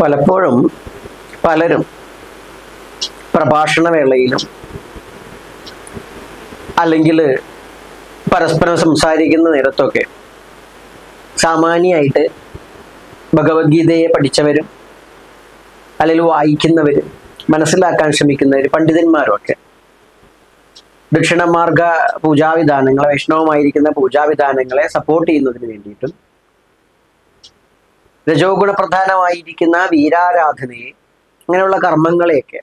പലപ്പോഴും പലരും പ്രഭാഷണ വേളയിലും അല്ലെങ്കിൽ പരസ്പരം സംസാരിക്കുന്ന നേരത്തൊക്കെ സാമാന്യമായിട്ട് ഭഗവത്ഗീതയെ പഠിച്ചവരും അല്ലെങ്കിൽ വായിക്കുന്നവരും മനസ്സിലാക്കാൻ ശ്രമിക്കുന്നവർ പണ്ഡിതന്മാരൊക്കെ ദക്ഷിണമാർഗ പൂജാവിധാനങ്ങളെ, വൈഷ്ണവമായിരിക്കുന്ന പൂജാവിധാനങ്ങളെ സപ്പോർട്ട് ചെയ്യുന്നതിന് വേണ്ടിയിട്ടും രജോ ഗുണപ്രധാനമായിരിക്കുന്ന വീരാരാധനയെ, അങ്ങനെയുള്ള കർമ്മങ്ങളെയൊക്കെ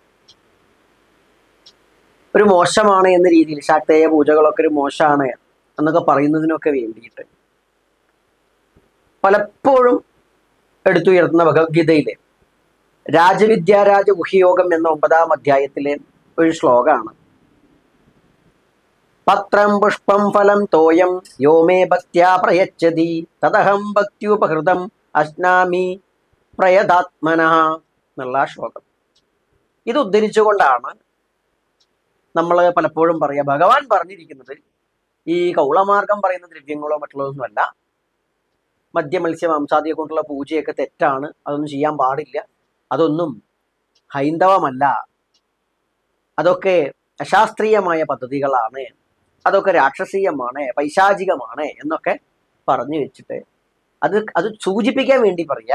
ഒരു മോശമാണ് എന്ന രീതിയിൽ, ശാക്തേയ പൂജകളൊക്കെ ഒരു മോശമാണ് എന്നൊക്കെ പറയുന്നതിനൊക്കെ വേണ്ടിയിട്ട് പലപ്പോഴും എടുത്തുയർത്തുന്ന ഭഗവത്ഗീതയിലെ രാജവിദ്യാരാജ ഗുഹ്യയോഗം എന്ന 9-ാം അധ്യായത്തിലെ ഒരു ശ്ലോകമാണ്. പത്രം പുഷ്പം ഫലം തോയം യോ മേ ഭക്ത്യാ പ്രയച്ഛതി തദഹം ഭക്ത്യുപഹൃതം അശ്നാമി പ്രയതാത്മനഃ എന്നുള്ള ശ്ലോകം. ഇത് ഉദ്ധരിച്ചുകൊണ്ടാണ് നമ്മൾ പലപ്പോഴും പറയുക, ഭഗവാൻ പറഞ്ഞിരിക്കുന്നത് ഈ കൗളമാർഗം പറയുന്ന ദ്രവ്യങ്ങളോ മറ്റുള്ളതൊന്നുമല്ല, മദ്യ മത്സ്യ മാംസാദിയെ കൊണ്ടുള്ള പൂജയൊക്കെ തെറ്റാണ്, അതൊന്നും ചെയ്യാൻ പാടില്ല, അതൊന്നും ഹൈന്ദവമല്ല, അതൊക്കെ അശാസ്ത്രീയമായ പദ്ധതികളാണ്, അതൊക്കെ രാക്ഷസീയമാണ്, പൈശാചികമാണ് എന്നൊക്കെ പറഞ്ഞു വെച്ചിട്ട് അത് സൂചിപ്പിക്കാൻ വേണ്ടി പറയുക.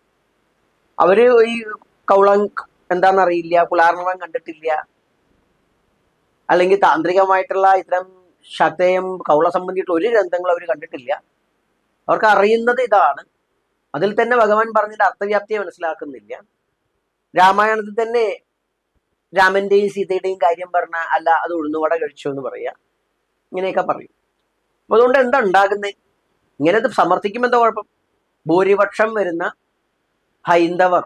അവര് ഈ കൗളം എന്താണെന്നറിയില്ല, കുലാർണവം കണ്ടിട്ടില്ല, അല്ലെങ്കിൽ താന്ത്രികമായിട്ടുള്ള ഇത്തരം ശക്തയും കൗള സംബന്ധിച്ചിട്ട് ഒരു ഗ്രന്ഥങ്ങളും അവർ കണ്ടിട്ടില്ല. അവർക്ക് അറിയുന്നത് ഇതാണ്. അതിൽ തന്നെ ഭഗവാൻ പറഞ്ഞതിന്റെ അർത്ഥവ്യാപ്തിയെ മനസ്സിലാക്കുന്നില്ല. രാമായണത്തിൽ തന്നെ രാമന്റെയും സീതയുടെയും കാര്യം പറഞ്ഞ അല്ല, അത് ഉഴുന്നുവട കഴിച്ചു എന്ന് പറയാ, ഇങ്ങനെയൊക്കെ പറയും. അപ്പൊ അതുകൊണ്ട് എന്താ ഉണ്ടാകുന്നത്? ഇങ്ങനെ സമർത്ഥിക്കുമ്പോൾ എന്താ കുഴപ്പം? ഭൂരിപക്ഷം വരുന്ന ഹൈന്ദവർ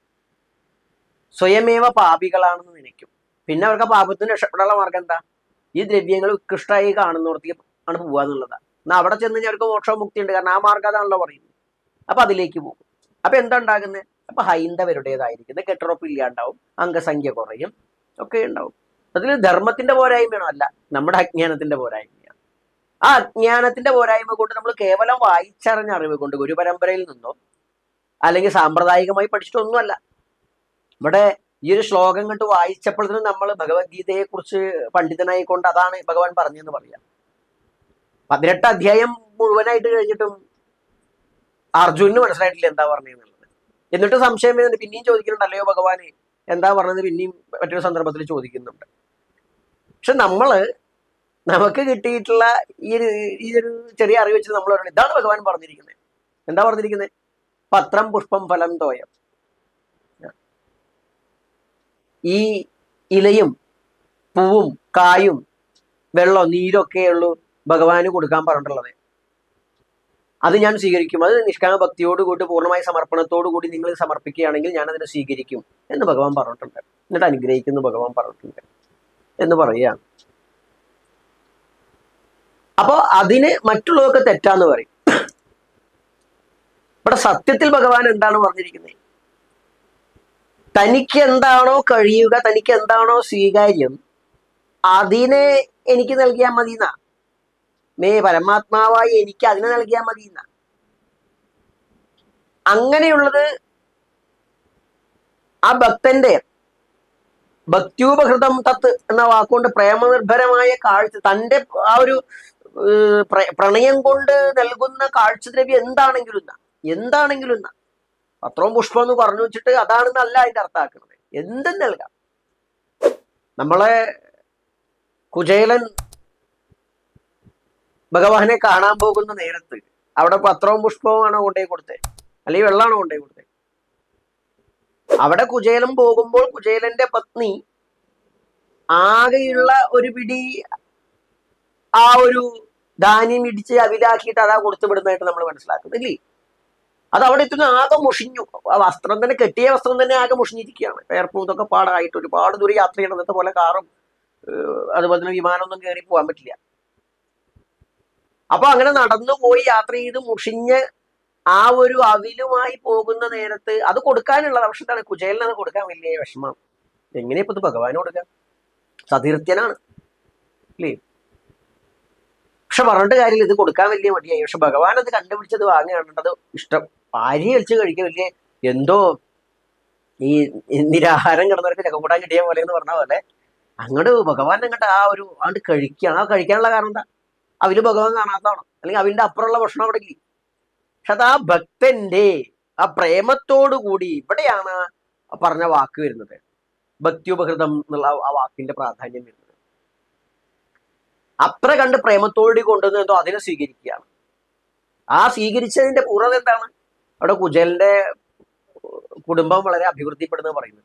സ്വയമേവ പാപികളാണെന്ന് നനയ്ക്കും. പിന്നെ അവർക്ക് പാപത്തിന് രക്ഷപ്പെടാനുള്ള മാർഗം എന്താ? ഈ ദ്രവ്യങ്ങൾ ഉത്കൃഷ്ടമായി കാണുന്നോടത്തേക്ക് ആണ് പോവുക എന്നുള്ളതാണ്. എന്നാൽ അവിടെ ചെന്ന് കഴിഞ്ഞാൽ അവർക്ക് മോക്ഷ മുക്തി ഉണ്ട്, കാരണം ആ മാർഗം അതാണല്ലോ പറയുന്നത്. അപ്പൊ അതിലേക്ക് പോകും. അപ്പൊ എന്താ ഉണ്ടാകുന്നത്? അപ്പൊ ഹൈന്ദവരുടേതായിരിക്കുന്നത് കെട്ടുറപ്പില്ലാണ്ടാവും, അംഗസംഖ്യ കുറയും, ഒക്കെ ഉണ്ടാവും. അതിൽ ധർമ്മത്തിന്റെ പോരായ്മയാണോ? അല്ല, നമ്മുടെ അജ്ഞാനത്തിന്റെ പോരായ്മയാണ്. ആ അജ്ഞാനത്തിന്റെ പോരായ്മ കൊണ്ട് നമ്മൾ കേവലം വായിച്ചറിഞ്ഞ അറിവ് കൊണ്ട്, ഗുരുപരമ്പരയിൽ നിന്നോ അല്ലെങ്കിൽ സാമ്പ്രദായികമായി പഠിച്ചിട്ടൊന്നുമല്ല. ഇവിടെ ഈ ഒരു ശ്ലോകം കണ്ട് വായിച്ചപ്പോഴത്തേനും നമ്മൾ ഭഗവത്ഗീതയെ കുറിച്ച് പണ്ഡിതനായിക്കൊണ്ട് അതാണ് ഭഗവാൻ പറഞ്ഞതെന്ന് പറയാം. 18 അധ്യായം മുഴുവനായിട്ട് കഴിഞ്ഞിട്ടും അർജുനന് മനസ്സിലായിട്ടില്ല എന്താ പറഞ്ഞതെന്നുള്ളത്. എന്നിട്ട് സംശയം വരുന്നുണ്ട്, പിന്നെയും ചോദിക്കുന്നുണ്ട്, അല്ലയോ ഭഗവാനെ എന്താ പറഞ്ഞത്, പിന്നെയും മറ്റൊരു സന്ദർഭത്തിൽ ചോദിക്കുന്നുണ്ട്. പക്ഷെ നമുക്ക് കിട്ടിയിട്ടുള്ള ഈ ഒരു ചെറിയ അറിവ് വെച്ച് നമ്മൾ പറയുന്നത് ഇതാണ് ഭഗവാൻ പറഞ്ഞിരിക്കുന്നത്. എന്താ പറഞ്ഞിരിക്കുന്നത്? പത്രം പുഷ്പം ഫലം തോയം. ഈ ഇലയും പൂവും കായും വെള്ളവും നീരൊക്കെ ഉള്ളൂ ഭഗവാന് കൊടുക്കാൻ പറഞ്ഞിട്ടുള്ളത്. അത് ഞാൻ സ്വീകരിക്കും, അത് നിഷ്കാമ ഭക്തിയോടുകൂടി പൂർണ്ണമായ സമർപ്പണത്തോടു കൂടി നിങ്ങൾ സമർപ്പിക്കുകയാണെങ്കിൽ ഞാൻ അതിനെ സ്വീകരിക്കും എന്ന് ഭഗവാൻ പറഞ്ഞിട്ടുണ്ട്. എന്നിട്ട് അനുഗ്രഹിക്കുന്നു ഭഗവാൻ പറഞ്ഞിട്ടുണ്ട് എന്ന് പറയുകയാണ്. അപ്പോ അതിന് മറ്റുള്ളവർക്ക് തെറ്റാന്ന് പറയും. ഇവിടെ സത്യത്തിൽ ഭഗവാൻ എന്താണ് പറഞ്ഞിരിക്കുന്നത്? തനിക്ക് എന്താണോ കഴിയുക, തനിക്ക് എന്താണോ സ്വീകാര്യം, അതിനെ എനിക്ക് നൽകിയാൽ മതി എന്നാ. മേ പരമാത്മാവായി എനിക്ക് അതിനെ നൽകിയാൽ മതി എന്നാ. അങ്ങനെയുള്ളത് ആ ഭക്തന്റെ ഭക്ത്യൂപഹൃതം തത്ത് എന്ന വാക്കുകൊണ്ട് പ്രേമനിർഭരമായ കാഴ്ച, തൻ്റെ ആ ഒരു പ്രണയം കൊണ്ട് നൽകുന്ന കാഴ്ചദ്രവ്യം എന്താണെങ്കിലും എന്നാ. പത്രവും പുഷ്പം എന്ന് പറഞ്ഞു വെച്ചിട്ട് അതാണെന്നല്ല അതിന്റെ അർത്ഥാക്കുന്നത്. എന്തും നൽകാം. നമ്മളെ കുചേലൻ ഭഗവാനെ കാണാൻ പോകുന്ന നേരത്ത് അവിടെ പത്രവും പുഷ്പവുമാണോ കൊണ്ടുപോയി കൊടുത്തത്, അല്ലെങ്കിൽ വെള്ളമാണോ കൊണ്ടുപോയി കൊടുത്തത്? അവിടെ കുചേലൻ പോകുമ്പോൾ കുചേലന്റെ പത്നി ആകെയുള്ള ഒരു പിടി ആ ഒരു ധാന്യം ഇടിച്ച് അവിലാക്കിയിട്ട് അതാ കൊടുത്തു വിടുന്നതായിട്ട് നമ്മൾ മനസ്സിലാക്കുന്നില്ലേ? അത് അവിടെ എത്തുന്ന ആകെ മുഷിഞ്ഞു. ആ വസ്ത്രം തന്നെ, കെട്ടിയ വസ്ത്രം തന്നെ ആകെ മുഷിഞ്ഞിരിക്കുകയാണ്. എയർപോർട്ടൊക്കെ പാടായിട്ട് ഒരുപാട് ദൂരം യാത്ര ചെയ്യണം. ഇന്നത്തെ പോലെ കാറും അതുപോലെ തന്നെ വിമാനമൊന്നും കയറി പോകാൻ പറ്റില്ല. അപ്പൊ അങ്ങനെ നടന്നു പോയി യാത്ര ചെയ്ത് മുഷിഞ്ഞ് ആ ഒരു അവിലുമായി പോകുന്ന നേരത്ത് അത് കൊടുക്കാനുള്ളത്. പക്ഷെ എന്താണ്, കുചേലന് അത് കൊടുക്കാൻ വലിയ വിഷമമാണ്. എങ്ങനെയാ ഇപ്പൊ ഇത് ഭഗവാന് കൊടുക്കാൻ? സതീർത്ഥ്യനാണ് അല്ലേ? പക്ഷെ പറഞ്ഞിട്ട് കാര്യമില്ല, ഇത് കൊടുക്കാൻ വലിയ മടിയായി. പക്ഷെ ഭഗവാൻ അത് കണ്ടുപിടിച്ചത് വാങ്ങുകയാണ്. അത് ഇഷ്ടം. ഭാര്യ കളിച്ച് കഴിക്കാൻ വലിയ എന്തോ ഈ നിരാഹാരം കിടന്നവർക്ക് ചക്കക്കൂട്ടാൻ കിട്ടിയ പോലെ എന്ന് പറഞ്ഞ പോലെ അങ്ങോട്ട് ഭഗവാൻ അങ്ങോട്ട് ആ ഒരു അങ്ങോട്ട് കഴിക്കുകയാണ്. ആ കഴിക്കാനുള്ള കാരണം എന്താ? അവര് ഭഗവാൻ കാണാത്തതാണ്, അല്ലെങ്കിൽ അവന്റെ അപ്പുറമുള്ള ഭക്ഷണം അവിടെ ഇല്ല. പക്ഷെ അത് ആ ഭക്തന്റെ ആ പ്രേമത്തോടു കൂടി ഇവിടെയാണ് പറഞ്ഞ വാക്ക് വരുന്നത്, ഭക്തിയുപഹൃതം എന്നുള്ള ആ വാക്കിന്റെ പ്രാധാന്യം വരുന്നത്. അത്ര കണ്ട് പ്രേമത്തോടുകൂടി കൊണ്ടുവന്ന് എന്തോ അതിനെ സ്വീകരിക്കുകയാണ്. ആ സ്വീകരിച്ചതിന്റെ പൂർണ്ണത എന്താണ്? അവിടെ കുചേലന്റെ കുടുംബം വളരെ അഭിവൃദ്ധിപ്പെടുന്നത് പറയുന്നത്.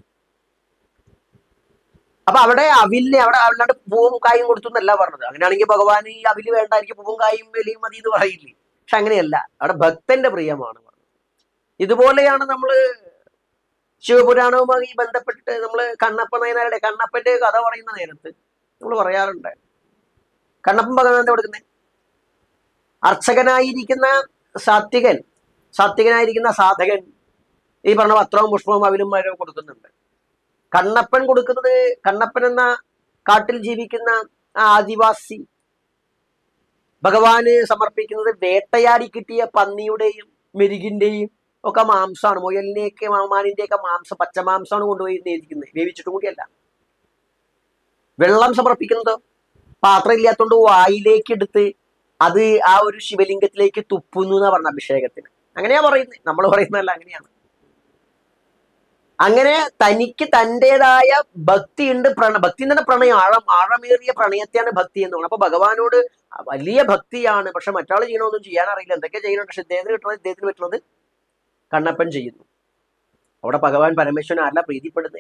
അപ്പൊ അവിടെ അവിലിനെ അവിടെ അല്ലാണ്ട് പൂവും കായും കൊടുത്തു എന്നല്ല പറഞ്ഞത്. അങ്ങനെയാണെങ്കിൽ ഭഗവാൻ ഈ അവില് വേണ്ട, എനിക്ക് പൂവും കായും വലിയും മതി എന്ന് പറയില്ലേ. പക്ഷെ അങ്ങനെയല്ല, അവിടെ ഭക്തന്റെ പ്രിയമാണ് പറഞ്ഞത്. ഇതുപോലെയാണ് നമ്മള് ശിവപുരാണവുമായി ബന്ധപ്പെട്ടിട്ട് നമ്മൾ കണ്ണപ്പ നയനാരുടെ കണ്ണപ്പന്റെ കഥ പറയുന്ന നേരത്ത് നമ്മൾ പറയാറുണ്ട്, കണ്ണപ്പൻ ഭഗവാൻ എന്താ കൊടുക്കുന്നത്? അർച്ചകനായിരിക്കുന്ന സാത്വികനായിരിക്കുന്ന സാധകൻ ഈ പറഞ്ഞ പത്രവും പുഷ്പവും അവിലും മരവും കൊടുക്കുന്നുണ്ട്. കണ്ണപ്പൻ കൊടുക്കുന്നത്, കണ്ണപ്പൻ എന്ന കാട്ടിൽ ജീവിക്കുന്ന ആ ആദിവാസി ഭഗവാന് സമർപ്പിക്കുന്നത് വേട്ടയാടി കിട്ടിയ പന്നിയുടെയും മെരുകിന്റെയും ഒക്കെ മാംസമാണ്. മുയലിനെയൊക്കെ മാമാനിന്റെയൊക്കെ മാംസം, പച്ചമാംസമാണ് കൊണ്ടുപോയി നേദിക്കുന്നത്, വേവിച്ചിട്ടും കൂടിയല്ല. വെള്ളം സമർപ്പിക്കുന്നത് പാത്രം ഇല്ലാത്തോണ്ട് വായിലേക്ക് എടുത്ത് അത് ആ ഒരു ശിവലിംഗത്തിലേക്ക് തുപ്പുന്നു എന്നാ പറഞ്ഞ അഭിഷേകത്തിന്. അങ്ങനെയാ പറയുന്നത്, നമ്മൾ പറയുന്നതല്ല, അങ്ങനെയാണ്. അങ്ങനെ തനിക്ക് തൻ്റെതായ ഭക്തിയുണ്ട്. ഭക്തി എന്ന് പറഞ്ഞ പ്രണയം, ആഴമേറിയ പ്രണയത്തെയാണ് ഭക്തി എന്ന് പറയുന്നത്. അപ്പൊ ഭഗവാനോട് വലിയ ഭക്തിയാണ്, പക്ഷെ മറ്റാൾ ചെയ്യണമൊന്നും ചെയ്യാൻ അറിയില്ല, എന്തൊക്കെ ചെയ്യുന്നുണ്ട്. പക്ഷെ ഇദ്ദേഹത്തിന് കിട്ടുന്നത്, ഇദ്ദേഹത്തിന് പറ്റുന്നത് കണ്ണപ്പൻ ചെയ്യുന്നു. അവിടെ ഭഗവാൻ പരമേശ്വരൻ ആരല്ല പ്രീതിപ്പെടുന്നത്?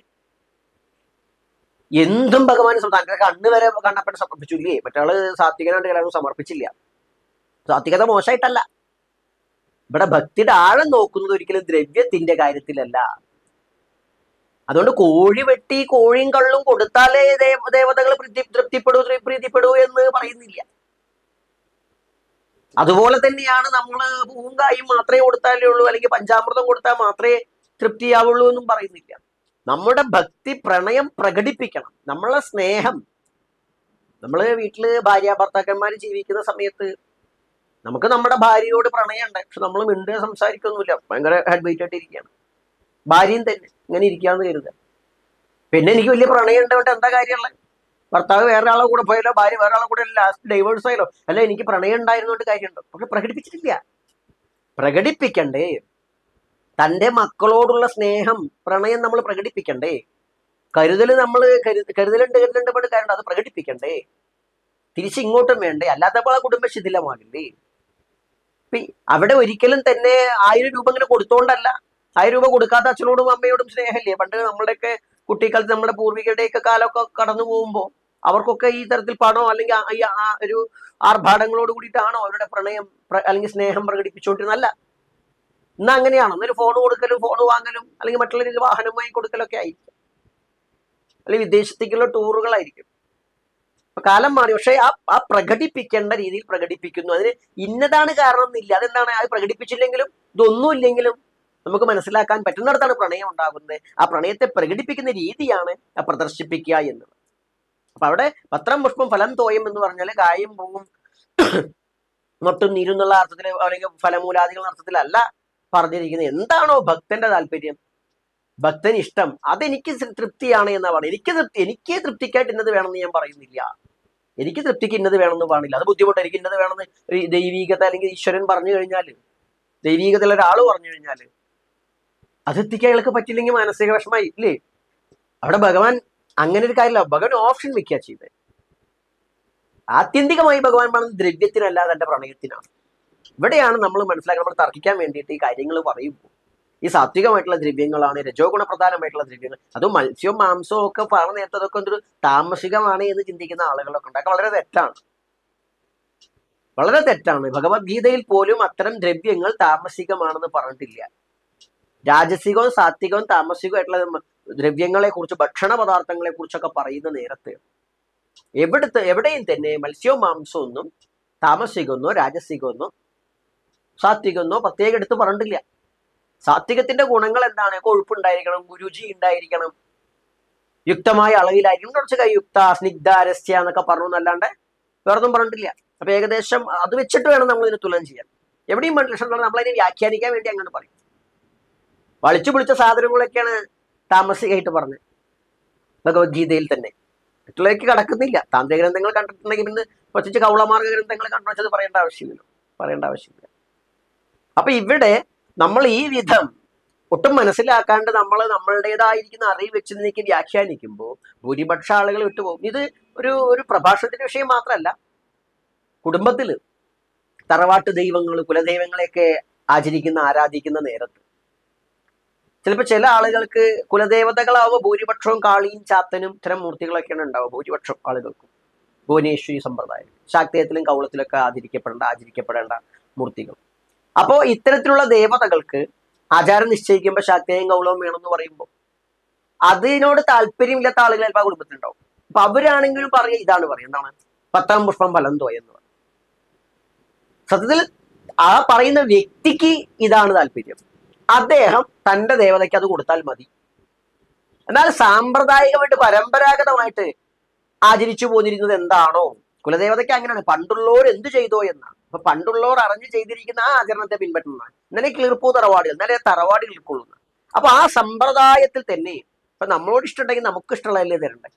എന്തും ഭഗവാൻ തന്റെ കണ്ണ് വരെ കണ്ണപ്പൻ സമർപ്പിച്ചില്ലേ. മറ്റാള് സാത്വികനായിട്ട് കലർന്ന് സമർപ്പിച്ചില്ല. സാത്വികത മോശമായിട്ടല്ല, ഇവിടെ ഭക്തിയുടെ ആഴം നോക്കുന്നത് ഒരിക്കലും ദ്രവ്യത്തിന്റെ കാര്യത്തിലല്ല. അതുകൊണ്ട് കോഴി വെട്ടി കോഴിയും കള്ളും കൊടുത്താലേ ദേവതകൾ പ്രീതിപ്പെടൂ എന്ന് പറയുന്നില്ല. അതുപോലെ തന്നെയാണ് നമ്മള് പൂവും കായും മാത്രമേ കൊടുത്താലേ ഉള്ളൂ, അല്ലെങ്കിൽ പഞ്ചാമൃതം കൊടുത്താൽ മാത്രമേ തൃപ്തിയാവുള്ളൂ എന്നും പറയുന്നില്ല. നമ്മുടെ ഭക്തി പ്രണയം പ്രകടിപ്പിക്കണം. നമ്മളെ സ്നേഹം, നമ്മള് വീട്ടില് ഭാര്യ ഭർത്താക്കന്മാര് ജീവിക്കുന്ന സമയത്ത് നമുക്ക് നമ്മുടെ ഭാര്യയോട് പ്രണയമുണ്ട്, പക്ഷെ നമ്മൾ മിണ്ടുക സംസാരിക്കൊന്നുമില്ല, ഭയങ്കര ഹെഡ് വെയിറ്റ് ആയിട്ട് ഇരിക്കുകയാണ്. ഭാര്യയും തന്നെ ഇങ്ങനെ ഇരിക്കാന്ന് കരുതുക. പിന്നെ എനിക്ക് വലിയ പ്രണയം ഉണ്ടായിട്ട് എന്താ കാര്യമുള്ളത്? ഭർത്താവ് വേറെ ആളെ കൂടെ പോയാലോ, ഭാര്യ വേറെ ആളെ കൂടെ ലാസ്റ്റ് ഡൈവേഴ്സ് ആയാലോ, അല്ല എനിക്ക് പ്രണയം ഉണ്ടായിരുന്നോണ്ട് കാര്യമുണ്ടോ? പക്ഷെ പ്രകടിപ്പിച്ചിട്ടില്ല. പ്രകടിപ്പിക്കണ്ടേ? തൻ്റെ മക്കളോടുള്ള സ്നേഹം, പ്രണയം നമ്മൾ പ്രകടിപ്പിക്കണ്ടേ? കരുതൽ നമ്മൾ കരുതലുണ്ട് കൊണ്ട് കാര്യമുണ്ട്, അത് പ്രകടിപ്പിക്കണ്ടേ? തിരിച്ചിങ്ങോട്ടും വേണ്ടേ? അല്ലാത്തപ്പോൾ ആ കുടുംബം ശിഥിലമാകില്ലേ? അവിടെ ഒരിക്കലും തന്നെ 1000 രൂപ ഇങ്ങനെ കൊടുത്തോണ്ടല്ല. 1000 രൂപ കൊടുക്കാത്ത അച്ഛനോടും അമ്മയോടും സ്നേഹമില്ലേ? പണ്ട് നമ്മുടെയൊക്കെ കുട്ടിക്കാലത്ത്, നമ്മുടെ പൂർവികരുടെയൊക്കെ കാലമൊക്കെ കടന്നു പോകുമ്പോൾ അവർക്കൊക്കെ ഈ തരത്തിൽ പണോ അല്ലെങ്കിൽ ഒരു ആർഭാടങ്ങളോട് കൂടിയിട്ടാണോ അവരുടെ പ്രണയം അല്ലെങ്കിൽ സ്നേഹം പ്രകടിപ്പിച്ചുകൊണ്ടിരുന്നല്ല. ഇന്ന് അങ്ങനെയാണ്. എന്നൊരു ഫോൺ കൊടുക്കലും ഫോൺ വാങ്ങലും അല്ലെങ്കിൽ മറ്റുള്ള വാഹനമായി കൊടുക്കലൊക്കെ ആയിരിക്കും, അല്ലെങ്കിൽ വിദേശത്തേക്കുള്ള ടൂറുകളായിരിക്കും. അപ്പൊ കാലം മാറി. പക്ഷെ ആ പ്രകടിപ്പിക്കേണ്ട രീതിയിൽ പ്രകടിപ്പിക്കുന്നു. അതിന് ഇന്നതാണ് കാരണം എന്നില്ല. അതെന്താണ്? അത് പ്രകടിപ്പിച്ചില്ലെങ്കിലും ഇതൊന്നും ഇല്ലെങ്കിലും നമുക്ക് മനസ്സിലാക്കാൻ പറ്റുന്നിടത്താണ് പ്രണയം ഉണ്ടാകുന്നത്. ആ പ്രണയത്തെ പ്രകടിപ്പിക്കുന്ന രീതിയാണ് പ്രദർശിപ്പിക്കുക എന്നുള്ളത്. അപ്പൊ അവിടെ പത്രം പുഷ്പം ഫലം തോയം എന്ന് പറഞ്ഞാൽ കായും പൂവും മൊട്ടും നീരും എന്നുള്ള അർത്ഥത്തിൽ, അല്ലെങ്കിൽ ഫലമൂലാദികൾ അർത്ഥത്തിലല്ല പറഞ്ഞിരിക്കുന്നത്. എന്താണോ ഭക്തന്റെ താല്പര്യം, ഭക്തന് ഇഷ്ടം, അതെനിക്ക് തൃപ്തിയാണ് എന്നാ പറയുന്നത്. എനിക്ക് തൃപ്തിക്കായിട്ട് ഇന്നത് വേണമെന്ന് ഞാൻ പറയുന്നില്ല. എനിക്ക് തൃപ്തിക്ക് ഇന്നത് വേണമെന്ന് പാടില്ല, അത് ബുദ്ധിമുട്ട്. എനിക്ക് ഇന്നത് വേണമെന്ന് ദൈവീകത അല്ലെങ്കിൽ ഈശ്വരൻ പറഞ്ഞു കഴിഞ്ഞാൽ, ദൈവീകതയിൽ ഒരാൾ പറഞ്ഞു കഴിഞ്ഞാൽ അത് എത്തിക്കാൻ അയാൾക്ക് പറ്റില്ലെങ്കിൽ മാനസിക വിഷമായി ഇല്ലേ? അവിടെ ഭഗവാൻ അങ്ങനെ ഒരു കാര്യമില്ല. ഭഗവാൻ ഓപ്ഷൻ വെക്കുക ചെയ്തത്. ആത്യന്തികമായി ഭഗവാൻ പറയുന്നത് ദ്രവ്യത്തിനല്ല, തന്റെ പ്രണയത്തിനാണ്. ഇവിടെയാണ് നമ്മൾ മനസ്സിലാക്കാൻ, നമ്മൾ തർക്കിക്കാൻ വേണ്ടിയിട്ട് ഈ കാര്യങ്ങൾ പറയുമ്പോൾ ഈ സാത്വികമായിട്ടുള്ള ദ്രവ്യങ്ങളാണ്, രജോ ഗുണപ്രധാനമായിട്ടുള്ള ദ്രവ്യങ്ങൾ, അതും മത്സ്യവും മാംസവും ഒക്കെ പറഞ്ഞ നേരത്തെ അതൊക്കെ എന്തൊരു താമസികമാണ് എന്ന് ചിന്തിക്കുന്ന ആളുകളൊക്കെ ഉണ്ടാക്കുക. വളരെ തെറ്റാണ്, വളരെ തെറ്റാണ്. ഭഗവത്ഗീതയിൽ പോലും അത്തരം ദ്രവ്യങ്ങൾ താമസികമാണെന്ന് പറഞ്ഞിട്ടില്ല. രാജസികവും സാത്വികവും താമസികമായിട്ടുള്ള ദ്രവ്യങ്ങളെ കുറിച്ച്, ഭക്ഷണ പദാർത്ഥങ്ങളെ കുറിച്ചൊക്കെ പറയുന്ന നേരത്ത് എവിടെയും തന്നെ മത്സ്യവും മാംസവും ഒന്നും താമസികമെന്നോ രാജസികമെന്നോ സാത്വികമെന്നോ പ്രത്യേകം എടുത്ത് പറഞ്ഞിട്ടില്ല. സാത്വികത്തിന്റെ ഗുണങ്ങൾ എന്താണ്? കൊഴുപ്പുണ്ടായിരിക്കണം, രുചി ഉണ്ടായിരിക്കണം, യുക്തമായ അളവിലായിരിക്കണം, കുറച്ച് കൈയുക്ത സ്നിഗ്ധ രസ്യ എന്നൊക്കെ പറഞ്ഞു എന്നല്ലാണ്ട് വേറൊന്നും പറഞ്ഞിട്ടില്ല. അപ്പൊ ഏകദേശം അത് വെച്ചിട്ട് വേണം നമ്മൾ ഇതിനെ തുലനം ചെയ്യാൻ. എവിടെയും ലക്ഷണം നമ്മളതിനെ വ്യാഖ്യാനിക്കാൻ വേണ്ടി അങ്ങനെ പറയും. വളിച്ചു പിടിച്ച സാധനങ്ങളൊക്കെയാണ് താമസികമായിട്ട് പറഞ്ഞത് ഭഗവത്ഗീതയിൽ തന്നെ. മറ്റുള്ളവർക്ക് കടക്കുന്നില്ല. താന്ത്രിക ഗ്രന്ഥങ്ങൾ കണ്ടിട്ടുണ്ടെങ്കിൽ പിന്നെ പ്രത്യേകിച്ച് കൗളമാർഗ ഗ്രന്ഥങ്ങൾ കണ്ടു വെച്ചത് പറയേണ്ട ആവശ്യമില്ല. അപ്പൊ ഇവിടെ നമ്മൾ ഈ വിധം ഒട്ടും മനസ്സിലാക്കാണ്ട് നമ്മൾ നമ്മളുടേതായിരിക്കുന്ന അറിവ് വെച്ച് നീക്കി വ്യാഖ്യാനിക്കുമ്പോൾ ഭൂരിപക്ഷ ആളുകൾ വിട്ടുപോകും. ഇത് ഒരു പ്രഭാഷണത്തിന്റെ വിഷയം മാത്രമല്ല. കുടുംബത്തിൽ തറവാട്ട് ദൈവങ്ങൾ, കുലദൈവങ്ങളെയൊക്കെ ആരാധിക്കുന്ന നേരത്ത് ചിലപ്പോൾ ചില ആളുകൾക്ക് കുലദേവതകളാവുമ്പോൾ ഭൂരിപക്ഷവും കാളിയും ചാത്തനും ഇത്തരം മൂർത്തികളൊക്കെയാണ് ഉണ്ടാവുക. ഭൂരിപക്ഷം ആളുകൾക്കും ഭുവനേശ്വരി സമ്പ്രദായം, ശാക്തേയത്തിലും കൗളത്തിലൊക്കെ ആചരിക്കപ്പെടേണ്ട മൂർത്തികൾ. അപ്പോൾ ഇത്തരത്തിലുള്ള ദേവതകൾക്ക് ആചാരം നിശ്ചയിക്കുമ്പോൾ ശാക്തേയം കൗളവും വേണമെന്ന് പറയുമ്പോൾ അതിനോട് താല്പര്യമില്ലാത്ത ആളുകൾ ചിലപ്പോൾ ആ കുടുംബത്തിലുണ്ടാവും. അപ്പൊ അവരാണെങ്കിലും ഇതാണ് പറയുക, എന്താണ് 10-ാം പുഷ്പം ഫലം തോയ എന്ന് പറയും. സത്യത്തിൽ ആ പറയുന്ന വ്യക്തിക്ക് ഇതാണ് താല്പര്യം. അദ്ദേഹം തന്റെ ദേവതയ്ക്ക് അത് കൊടുത്താൽ മതി. എന്നാൽ സാമ്പ്രദായികമായിട്ട് പരമ്പരാഗതമായിട്ട് ആചരിച്ചു പോന്നിരുന്നത് എന്താണോ, കുലദേവതയ്ക്ക് അങ്ങനെയാണ്. പണ്ടുള്ളവർ എന്ത് ചെയ്തോ എന്നാണ്. അപ്പൊ പണ്ടുള്ളവർ അറിഞ്ഞു ചെയ്തിരിക്കുന്ന ആ ആചരണത്തെ പിൻപറ്റുന്നതാണ്. എന്നാലേ കിളിർപ്പൂ തറവാടുകൾ, എന്നാലേ തറവാടുകൾ ഉൾക്കൊള്ളുന്ന. അപ്പൊ ആ സമ്പ്രദായത്തിൽ തന്നെ ഇപ്പൊ നമ്മളോട് ഇഷ്ടമുണ്ടെങ്കിൽ നമുക്ക് ഇഷ്ടമുള്ളതല്ലേ തരണ്ടേ.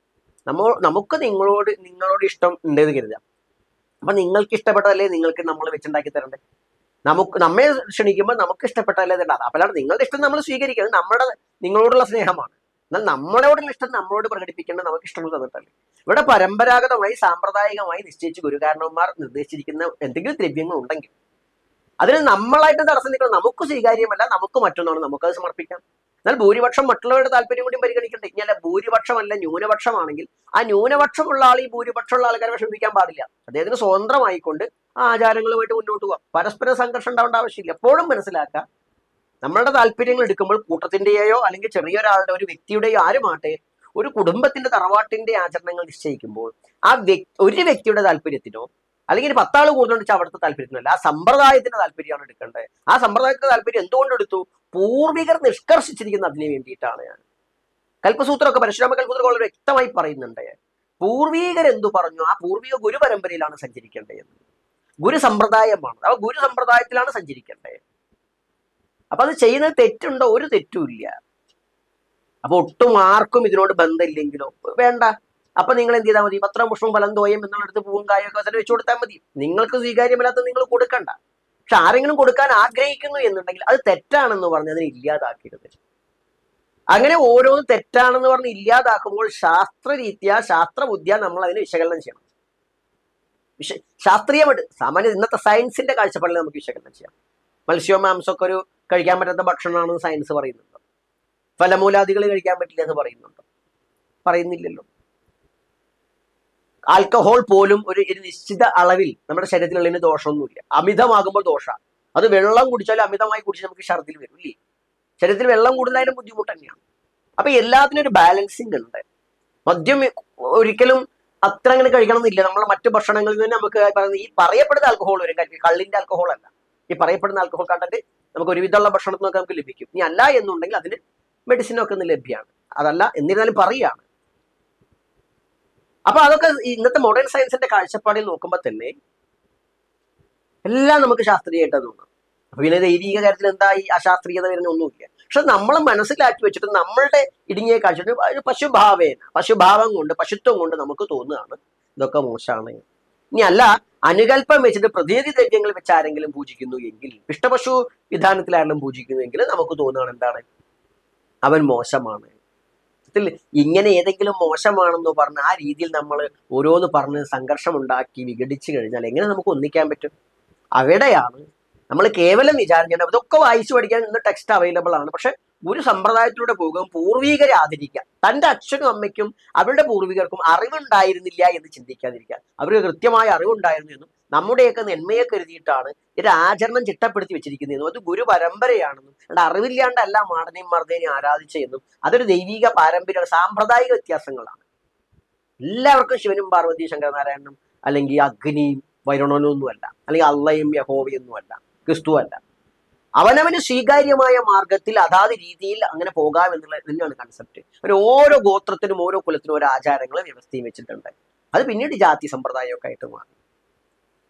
നമുക്ക് നിങ്ങളോട് ഇഷ്ടം ഉണ്ടെന്ന് കരുതാം. അപ്പൊ നിങ്ങൾക്ക് ഇഷ്ടപ്പെട്ടതല്ലേ നിങ്ങൾക്ക് നമ്മൾ വെച്ചുണ്ടാക്കി തരണ്ടേ. നമ്മെ ക്ഷണിക്കുമ്പോൾ നമുക്ക് ഇഷ്ടപ്പെട്ടതല്ലേ തരണ്ട. അപ്പോഴാണ് നിങ്ങളുടെ ഇഷ്ടം നമ്മൾ സ്വീകരിക്കുന്നത്. നിങ്ങളോടുള്ള സ്നേഹമാണ്. എന്നാൽ നമ്മളോടുള്ള ഇഷ്ടം നമ്മളോട് പ്രകടിപ്പിക്കേണ്ടത് നമുക്ക് ഇഷ്ടമുള്ളത് തന്നിട്ടല്ലേ. ഇവിടെ പരമ്പരാഗതമായി സാമ്പ്രദായികമായി നിശ്ചയിച്ച് ഗുരുകാരണവന്മാർ നിർദ്ദേശിച്ചിരിക്കുന്ന എന്തെങ്കിലും ദ്രവ്യങ്ങൾ ഉണ്ടെങ്കിൽ അതിന് നമ്മളായിട്ട് തടസ്സം നിൽക്കണം. നമുക്ക് സ്വീകാര്യമല്ല, നമുക്ക് മറ്റൊന്നാണ്, നമുക്കത് സമർപ്പിക്കാം. എന്നാൽ ഭൂരിപക്ഷം മറ്റുള്ളവരുടെ താല്പര്യം കൂടി പരിഗണിക്കണ്ടേ. ഇങ്ങനെ ഭൂരിപക്ഷമല്ല ന്യൂനപക്ഷമാണെങ്കിൽ ആ ന്യൂനപക്ഷമുള്ള ആൾ ഈ ഭൂരിപക്ഷമുള്ള ആൾക്കാരെ വിഷമിപ്പിക്കാൻ പാടില്ല. അദ്ദേഹത്തിന് സ്വതന്ത്രമായിക്കൊണ്ട് ആ ആചാരങ്ങളുമായിട്ട് മുന്നോട്ട് പോകാം. പരസ്പര സംഘർഷം ഉണ്ടാവേണ്ട ആവശ്യമില്ല. എപ്പോഴും മനസ്സിലാക്കാം, നമ്മളുടെ താല്പര്യങ്ങൾ എടുക്കുമ്പോൾ കൂട്ടത്തിന്റെയോ അല്ലെങ്കിൽ ചെറിയൊരാളുടെ ഒരു വ്യക്തിയുടെയോ ആരുമാട്ടെ ഒരു കുടുംബത്തിന്റെ തറവാട്ടിന്റെ ആചരണങ്ങൾ നിശ്ചയിക്കുമ്പോൾ ഒരു വ്യക്തിയുടെ താല്പര്യത്തിനോ അല്ലെങ്കിൽ 10 ആൾ കൂടുതലുണ്ടെങ്കിൽ അവിടുത്തെ താല്പര്യത്തിനല്ല, ആ സമ്പ്രദായത്തിന്റെ താല്പര്യമാണ് എടുക്കേണ്ടത്. ആ സമ്പ്രദായത്തിന്റെ താല്പര്യം എന്തുകൊണ്ട് എടുത്തു? പൂർവികർ നിഷ്കർഷിച്ചിരിക്കുന്ന അതിന് വേണ്ടിയിട്ടാണ്. ഞാൻ കൽപ്പസൂത്രമൊക്കെ പരശുരാമ കൽപ്പസൂത്രം വളരെ വ്യക്തമായി പറയുന്നുണ്ട്. പൂർവികർ എന്തു പറഞ്ഞു, ആ പൂർവിക ഗുരു പരമ്പരയിലാണ് സഞ്ചരിക്കേണ്ടത്. ഗുരു സമ്പ്രദായമാണ്. അപ്പൊ ഗുരു സമ്പ്രദായത്തിലാണ് സഞ്ചരിക്കേണ്ടത്. അപ്പൊ അത് ചെയ്യുന്നത് തെറ്റുണ്ടോ? ഒരു തെറ്റുമില്ല. അപ്പൊ ഒട്ടും ആർക്കും ഇതിനോട് ബന്ധമില്ലെങ്കിലോ വേണ്ട. അപ്പൊ നിങ്ങൾ എന്ത് ചെയ്താൽ മതി? 10-ാം പുഷ്പം ഫലം തോയം എന്നുള്ളടുത്ത് പൂവും കായൊക്കെ വെച്ച് കൊടുത്താൽ മതി. നിങ്ങൾക്ക് സ്വീകാര്യമല്ലാത്ത നിങ്ങൾ കൊടുക്കണ്ട. പക്ഷെ ആരെങ്കിലും കൊടുക്കാൻ ആഗ്രഹിക്കുന്നു എന്നുണ്ടെങ്കിൽ അത് തെറ്റാണെന്ന് പറഞ്ഞ് അതിനെ ഇല്ലാതാക്കരുത്. അങ്ങനെ ഓരോന്നും തെറ്റാണെന്ന് പറഞ്ഞ് ഇല്ലാതാക്കുമ്പോൾ ശാസ്ത്രരീത്യാ ശാസ്ത്രബുദ്ധിയാ നമ്മൾ അതിനെ വിശകലനം ചെയ്യണം. ശാസ്ത്രീയമായിട്ട് സാമാന്യ ഇന്നത്തെ സയൻസിന്റെ കാഴ്ചപ്പാടിൽ നമുക്ക് വിശകലനം ചെയ്യാം. മത്സ്യവും മാംസമൊക്കെ ഒരു കഴിക്കാൻ പറ്റാത്ത ഭക്ഷണമാണെന്ന് സയൻസ് പറയുന്നുണ്ടോ? ഫലമൂലാദികൾ കഴിക്കാൻ പറ്റില്ല എന്ന് പറയുന്നുണ്ടോ? പറയുന്നില്ലല്ലോ. ആൽക്കഹോൾ പോലും ഒരു നിശ്ചിത അളവിൽ നമ്മുടെ ശരീരത്തിലുള്ളതിന് ദോഷമൊന്നുമില്ല. അമിതമാകുമ്പോൾ ദോഷമാണ്. അത് വെള്ളം കുടിച്ചാലും അമിതമായി കുടിച്ചാൽ നമുക്ക് ഛർദിൽ വരും ഇല്ലേ? ശരീരത്തിൽ വെള്ളം കൂടുതലായാലും ബുദ്ധിമുട്ട് തന്നെയാണ്. അപ്പൊ എല്ലാത്തിനും ഒരു ബാലൻസിങ് ഉണ്ട്. മദ്യം ഒരിക്കലും അത്ര അങ്ങനെ കഴിക്കണം എന്നില്ല. നമ്മളെ മറ്റു ഭക്ഷണങ്ങളിൽ നിന്ന് നമുക്ക് പറയുന്നത് ഈ പറയപ്പെടുന്ന ആൽക്കഹോൾ വരും. കള്ളിന്റെ ആൽക്കഹോൾ അല്ല, ഈ പറയപ്പെടുന്ന ആൽക്കഹോൾ കണ്ടന്റ് നമുക്ക് ഒരുവിധമുള്ള ഭക്ഷണത്തിനൊക്കെ നമുക്ക് ലഭിക്കും. ഇനി അല്ല എന്നുണ്ടെങ്കിൽ അതിന് മെഡിസിനൊക്കെ ഒന്ന് ലഭ്യമാണ്. അതല്ല എന്നിരുന്നാലും പറയുകയാണ്. അപ്പൊ അതൊക്കെ ഇന്നത്തെ മോഡേൺ സയൻസിന്റെ കാഴ്ചപ്പാടിൽ നോക്കുമ്പോൾ തന്നെ എല്ലാം നമുക്ക് ശാസ്ത്രീയമായിട്ട് തോന്നാം. അപ്പൊ പിന്നെ ദൈവിക കാര്യത്തിൽ എന്താ ഈ അശാസ്ത്രീയത വരുന്ന ഒന്നുമില്ല. പക്ഷെ നമ്മൾ മനസ്സിലാക്കി വെച്ചിട്ട് നമ്മളുടെ ഇടുങ്ങിയ കാഴ്ച പശുഭാവം കൊണ്ട് പശുത്വം കൊണ്ട് നമുക്ക് തോന്നുകയാണ് ഇതൊക്കെ മോശമാണ്. ഇനി അല്ല അനുകൽപ്പം വെച്ചിട്ട് പ്രതിനിധി ദ്രവ്യങ്ങൾ വെച്ച് ആരെങ്കിലും പൂജിക്കുന്നു എങ്കിൽ, ഇഷ്ടപശു വിധാനത്തിൽ പൂജിക്കുന്നു എങ്കിൽ നമുക്ക് തോന്നുകയാണ് എന്താണ്, അവൻ മോശമാണ്. ഇങ്ങനെ ഏതെങ്കിലും മോശമാണെന്ന് പറഞ്ഞ് ആ രീതിയിൽ നമ്മൾ ഓരോന്ന് പറഞ്ഞ് സംഘർഷം ഉണ്ടാക്കി വിഘടിച്ചു കഴിഞ്ഞാൽ എങ്ങനെ നമുക്ക് ഒന്നിക്കാൻ പറ്റും? അവിടെയാണ് നമ്മൾ കേവലം വിചാരിക്കേണ്ടത്. ഇതൊക്കെ വായിച്ചു പഠിക്കാൻ ഇന്ന് ടെക്സ്റ്റ് അവൈലബിൾ ആണ്. പക്ഷെ ഒരു സമ്പ്രദായത്തിലൂടെ പോകും, പൂർവികരെ ആദരിക്കുക. തൻ്റെ അച്ഛനും അമ്മയ്ക്കും അവരുടെ പൂർവികർക്കും അറിവുണ്ടായിരുന്നില്ല എന്ന് ചിന്തിക്കാതിരിക്കുക. അവർക്ക് കൃത്യമായ അറിവുണ്ടായിരുന്നു എന്നും നമ്മുടെയൊക്കെ നന്മയെ കരുതിയിട്ടാണ് ഒരു ആചരണം ചിട്ടപ്പെടുത്തി വെച്ചിരിക്കുന്നതെന്നും അത് ഗുരു പരമ്പരയാണെന്നും അവിടെ അറിവില്ലാണ്ടല്ല മാടനെയും മർദ്ദനെയും ആരാധിച്ചതെന്നും അതൊരു ദൈവിക പാരമ്പര്യ സാമ്പ്രദായിക വ്യത്യാസങ്ങളാണ്. എല്ലാവർക്കും ശിവനും പാർവതി ശങ്കരനാരായണനും അല്ലെങ്കിൽ അഗ്നിയും വരുണനും ഒന്നുമല്ല, അല്ലെങ്കിൽ അള്ളയും യഹോവയൊന്നും അല്ല, ക്രിസ്തു അല്ല. അവനവന് സ്വീകാര്യമായ മാർഗത്തിൽ അതാത് രീതിയിൽ അങ്ങനെ പോകാം എന്നുള്ളത് തന്നെയാണ് കൺസെപ്റ്റ്. പിന്നെ ഓരോ ഗോത്രത്തിനും ഓരോ കുലത്തിനും ഓരോ ആചാരങ്ങളും വ്യവസ്ഥയും വെച്ചിട്ടുണ്ട്. അത് പിന്നീട് ജാതി സമ്പ്രദായമൊക്കെ ആയിട്ട് മാറി.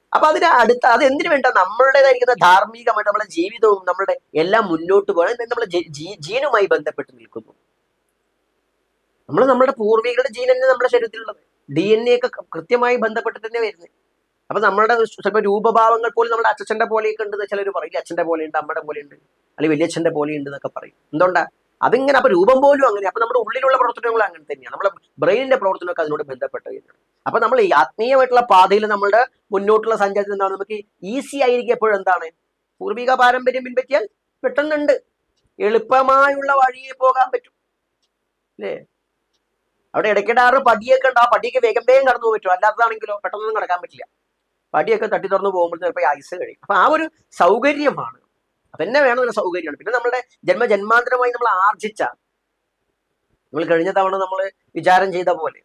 അപ്പൊ അതിന് അടുത്ത അത് എന്തിനു വേണ്ട നമ്മളുടേതായിരിക്കുന്ന ധാർമ്മികമായിട്ട് നമ്മുടെ ജീവിതവും നമ്മളുടെ എല്ലാം മുന്നോട്ട് പോകാൻ നമ്മുടെ ജീനുമായി ബന്ധപ്പെട്ട് നിൽക്കുന്നു. നമ്മുടെ പൂർവികരുടെ ജീൻ തന്നെ നമ്മുടെ ശരീരത്തിലുള്ളത്, DNA ഒക്കെ കൃത്യമായി ബന്ധപ്പെട്ട് തന്നെ വരുന്നത്. അപ്പൊ നമ്മളുടെ ചിലപ്പോൾ രൂപഭാവങ്ങൾ പോലും നമ്മുടെ അച്ഛൻ്റെ പോലെയൊക്കെ ഉണ്ട് ചിലർ പറയില്ല, അച്ഛൻ്റെ പോലെയുണ്ട്, അമ്മയുടെ പോലെയുണ്ട്, അല്ലെങ്കിൽ വലിയച്ഛൻ്റെ പോലെയുണ്ട് എന്നൊക്കെ പറയും. എന്തുകൊണ്ടാ അതിങ്ങനെ? അപ്പൊ രൂപം പോലും അങ്ങനെ. അപ്പൊ നമ്മുടെ ഉള്ളിലുള്ള പ്രവർത്തനങ്ങൾ അങ്ങനെ തന്നെയാണ്, നമ്മുടെ ബ്രെയിനിന്റെ പ്രവർത്തനമൊക്കെ അതിനോട് ബന്ധപ്പെട്ട് തന്നെയാണ്. അപ്പൊ നമ്മൾ ഈ ആത്മീയമായിട്ടുള്ള പാതയിൽ നമ്മളുടെ മുന്നോട്ടുള്ള സഞ്ചാരത്തിൽ എന്താണ് നമുക്ക് ഈസി ആയിരിക്കും എപ്പോഴും എന്താണ് പൂർവിക പാരമ്പര്യം പിൻപറ്റിയാൽ പെട്ടെന്നുണ്ട് എളുപ്പമായുള്ള വഴിയെ പോകാൻ പറ്റും അല്ലേ? അവിടെ ഇടയ്ക്കിടാറ് പടിയൊക്കെ ഉണ്ട്, ആ പടിയൊക്കെ വേഗം കടന്നു പോകാൻ പറ്റും. അല്ലാത്തതാണെങ്കിലോ പെട്ടെന്നൊന്നും കടക്കാൻ പറ്റില്ല. പടിയൊക്കെ തട്ടി തുറന്ന് പോകുമ്പോൾ ചിലപ്പോൾ ഐസ് കഴിയും. അപ്പൊ ആ ഒരു സൗകര്യമാണ്, അതന്നെ വേണമെന്നുള്ള സൗകര്യമാണ്. പിന്നെ നമ്മുടെ ജന്മാന്തരമായി നമ്മൾ ആർജിച്ച, നമ്മൾ കഴിഞ്ഞ തവണ നമ്മൾ വിചാരം ചെയ്ത പോലെ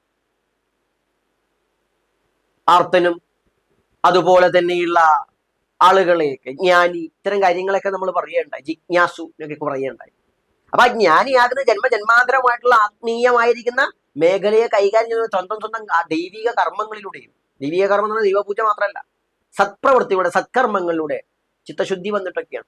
ആർത്തനും അതുപോലെ തന്നെയുള്ള ആളുകളെയൊക്കെ ജ്ഞാനി, ഇത്തരം കാര്യങ്ങളൊക്കെ നമ്മൾ പറയുകയുണ്ടായി, ജിജ്ഞാസു എന്നൊക്കെ പറയുകയുണ്ടായി. അപ്പൊ ആ ജ്ഞാനിയാകുന്ന ജന്മാന്തരമായിട്ടുള്ള ആത്മീയമായിരിക്കുന്ന മേഖലയെ കൈകാര്യം ചെയ്യുന്ന സ്വന്തം ദൈവിക കർമ്മങ്ങളിലൂടെയും, ദൈവിക കർമ്മം എന്ന് പറഞ്ഞാൽ ദൈവപൂജ മാത്രമല്ല, സത്പ്രവൃത്തിയുടെ സത്കർമ്മങ്ങളിലൂടെ ചിത്തശുദ്ധി വന്നിട്ടൊക്കെയാണ്.